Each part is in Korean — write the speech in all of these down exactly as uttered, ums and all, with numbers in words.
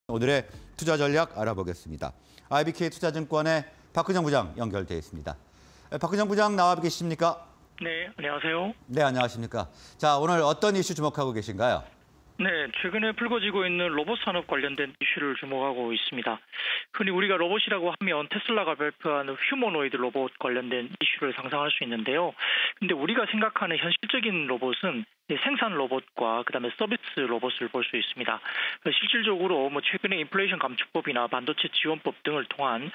오늘의 투자 전략 알아보겠습니다. 아이비케이 투자증권의 박근영 부장 연결돼 있습니다. 박근영 부장 나와 계십니까? 네, 안녕하세요. 네, 안녕하십니까. 자, 오늘 어떤 이슈 주목하고 계신가요? 네, 최근에 불거지고 있는 로봇 산업 관련된 이슈를 주목하고 있습니다. 흔히 우리가 로봇이라고 하면 테슬라가 발표하는 휴머노이드 로봇 관련된 이슈를 상상할 수 있는데요. 근데 우리가 생각하는 현실적인 로봇은 생산 로봇과 그다음에 서비스 로봇을 볼 수 있습니다. 실질적으로 뭐 최근에 인플레이션 감축법이나 반도체 지원법 등을 통한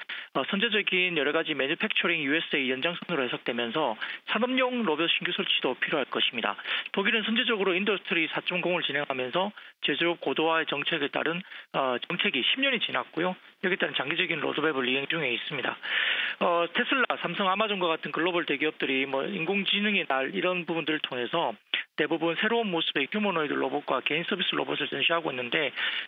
선제적인 여러 가지 매니팩처링 유에스에이 연장선으로 해석되면서 산업용 로봇 신규 설치도 필요할 것입니다. 독일은 선제적으로 인더스트리 사 점 공을 진행하면서 제조업 고도화의 정책에 따른 어, 정책이 십 년이 지났고요. 여기에 따른 장기적인 로드맵을 이행 중에 있습니다. 어, 테슬라, 삼성, 아마존과 같은 글로벌 대기업들이 뭐 인공지능의 날 이런 부분들을 통해서 대부분 새로운 모습의 휴머노이드 로봇과 개인 서비스 로봇을 전시하고 있는데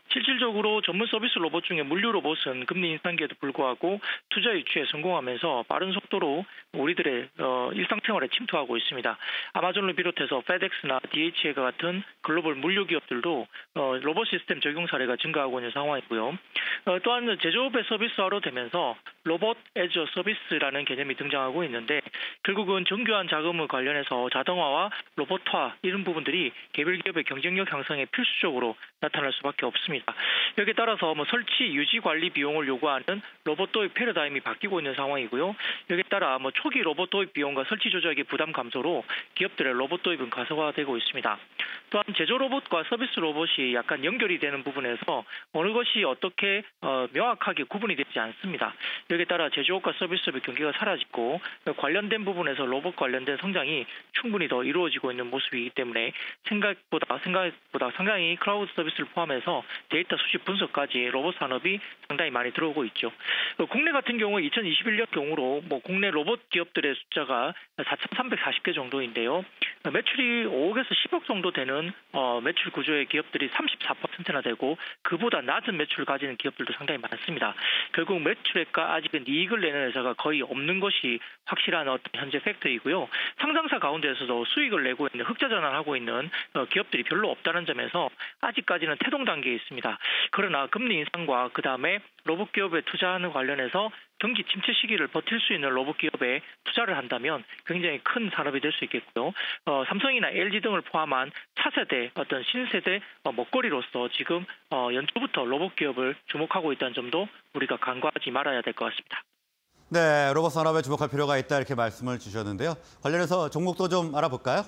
실질적으로 전문 서비스 로봇 중에 물류 로봇은 금리 인상기에도 불구하고 투자 유치에 성공하면서 빠른 속도로 우리들의 어, 일상생활에 침투하고 있습니다. 아마존을 비롯해서 페덱스나 디에이치에이가 같은 글로벌 물류 기업들도 어, 로봇 시스템 적용 사례가 증가하고 있는 상황이고요. 어, 또한 제조업의 서비스화로 되면서 로봇 에즈 서비스라는 개념이 등장하고 있는데 결국은 정교한 자금을 관련해서 자동화와 로봇화 이런 부분들이 개별 기업의 경쟁력 향상에 필수적으로 나타날 수밖에 없습니다. 여기에 따라서 뭐 설치, 유지, 관리 비용을 요구하는 로봇 도입 패러다임이 바뀌고 있는 상황이고요. 여기에 따라 뭐 초기 로봇 도입 비용과 설치 조작의 부담 감소로 기업들의 로봇 도입은 가속화되고 있습니다. 또한 제조 로봇과 서비스 로봇이 약간 연결이 되는 부분에서 어느 것이 어떻게 어, 명확하게 구분이 되지 않습니다. 여기에 따라 제조업과 서비스업의 경계가 사라지고 관련된 부분에서 로봇 관련된 성장이 충분히 더 이루어지고 있는 모습이기 때문에 생각보다 생각보다 상당히 클라우드 서비스를 포함해서 데이터 수집 분석까지 로봇 산업이 상당히 많이 들어오고 있죠. 국내 같은 경우 이천이십일 년 경우로 뭐 국내 로봇 기업들의 숫자가 사천삼백사십 개 정도인데요. 매출이 오억에서 십억 정도 되는 어, 매출 구조의 기업들이 삼십사 퍼센트나 되고 그보다 낮은 매출을 가지는 기업들도 상당히 많습니다. 결국 매출액과 아직은 이익을 내는 회사가 거의 없는 것이 확실한 어떤 현재 팩트이고요. 상장사 가운데에서도 수익을 내고 있는 흑자 전환하고 있는 기업들이 별로 없다는 점에서 아직까지는 태동 단계에 있습니다. 그러나 금리 인상과 그다음에 로봇 기업에 투자하는 관련해서 경기 침체 시기를 버틸 수 있는 로봇 기업에 투자를 한다면 굉장히 큰 산업이 될 수 있겠고요. 어, 삼성이나 엘지 등을 포함한 차세대 어떤 신세대 어, 먹거리로서 지금 어, 연초부터 로봇 기업을 주목하고 있다는 점도 우리가 간과하지 말아야 될 것 같습니다. 네, 로봇 산업에 주목할 필요가 있다 이렇게 말씀을 주셨는데요. 관련해서 종목도 좀 알아볼까요?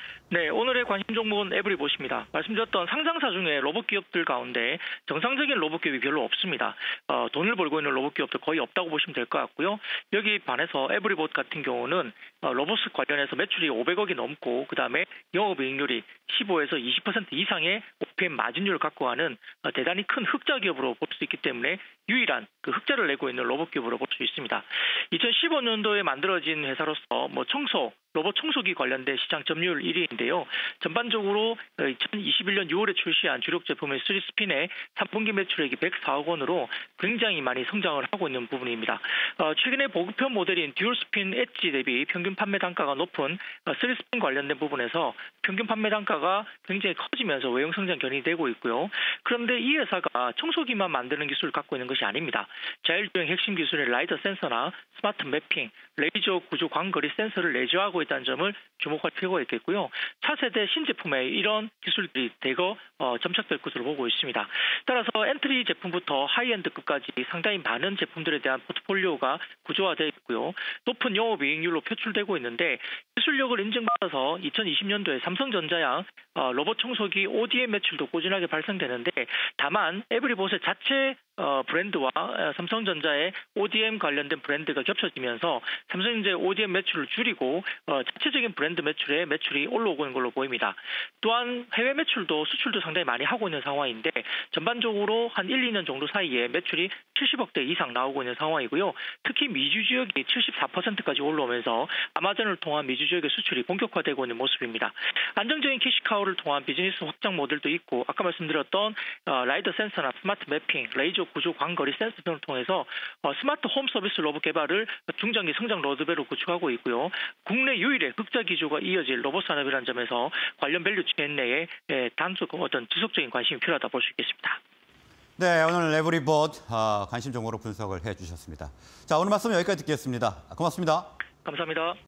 네, 오늘의 관심 종목은 에브리봇입니다. 말씀드렸던 상장사 중에 로봇 기업들 가운데 정상적인 로봇 기업이 별로 없습니다. 어, 돈을 벌고 있는 로봇 기업도 거의 없다고 보시면 될 것 같고요. 여기 반해서 에브리봇 같은 경우는 어, 로봇 관련해서 매출이 오백억이 넘고 그다음에 영업이익률이 십오에서 이십 퍼센트 이상의 오피엠 마진율을 갖고 가는 어, 대단히 큰 흑자 기업으로 볼 수 있기 때문에 유일한 그 흑자를 내고 있는 로봇 기업으로 볼 수 있습니다. 이천십오 년도에 만들어진 회사로서 뭐 청소, 로봇 청소기 관련된 시장 점유율 일 위인데요. 전반적으로 이천이십일 년 유월에 출시한 주력 제품의 쓰리 스핀의 삼 분기 매출액이 백사억 원으로 굉장히 많이 성장을 하고 있는 부분입니다. 어, 최근에 보급형 모델인 듀얼 스핀 엣지 대비 평균 판매 단가가 높은 어, 쓰리 스핀 관련된 부분에서 평균 판매 단가가 굉장히 커지면서 외형 성장 견인이 되고 있고요. 그런데 이 회사가 청소기만 만드는 기술을 갖고 있는 것이 아닙니다. 자율주행 핵심 기술의 라이더 센서나 스마트 매핑, 레이저 구조 광거리 센서를 내재화하고 있다는 점을 주목할 필요가 있겠고요. 차세대 신제품에 이런 기술들이 대거 어, 점착될 것으로 보고 있습니다. 따라서 엔트리 제품부터 하이엔드급까지 상당히 많은 제품들에 대한 포트폴리오가 구조화되어 있고요. 높은 영업이익률로 표출되고 있는데 기술력을 인증받아서 이천이십 년도에 삼성전자양 어, 로봇 청소기 오디엠 매출도 꾸준하게 발생되는데 다만 에브리봇의 자체 어, 브랜드와 삼성전자의 오디엠 관련된 브랜드가 겹쳐지면서 삼성전자의 오디엠 매출을 줄이고 어, 자체적인 브랜드 매출에 매출이 올라오고 있는 걸로 보입니다. 또한 해외 매출도 수출도 상당히 많이 하고 있는 상황인데 전반적으로 한 일, 이 년 정도 사이에 매출이 칠십억대 이상 나오고 있는 상황이고요. 특히 미주 지역이 칠십사 퍼센트까지 올라오면서 아마존을 통한 미주 지역의 수출이 본격화되고 있는 모습입니다. 안정적인 캐시카우를 통한 비즈니스 확장 모델도 있고 아까 말씀드렸던 어, 라이더 센서나 스마트 매핑, 레이저 구조 광거리 센서 등을 통해서 어, 스마트 홈 서비스 로봇 개발을 중장기 성장 로드맵으로 구축하고 있고요. 국내 유일의 흑자 기조가 이어질 로봇 산업이라는 점에서 관련 밸류 체인 내에 예, 단속 어떤 지속적인 관심이 필요하다 볼 수 있겠습니다. 네, 오늘 레브리보드 아, 관심 종목으로 분석을 해주셨습니다. 자, 오늘 말씀 여기까지 듣겠습니다. 고맙습니다. 감사합니다.